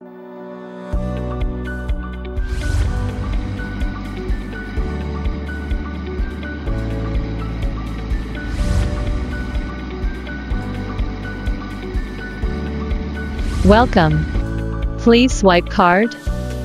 Welcome. Please swipe card.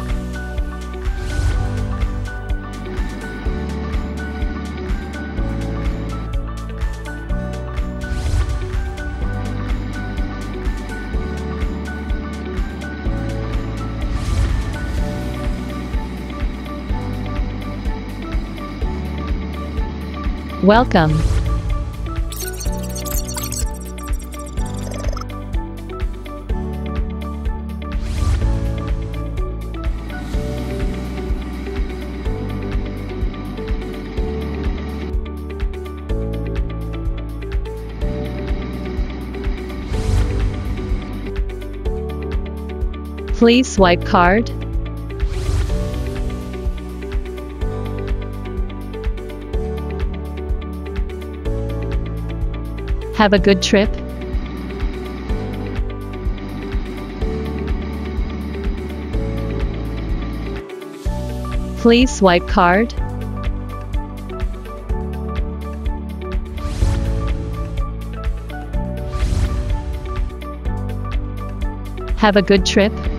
Welcome. Please swipe card. Have a good trip. Please swipe card. Have a good trip.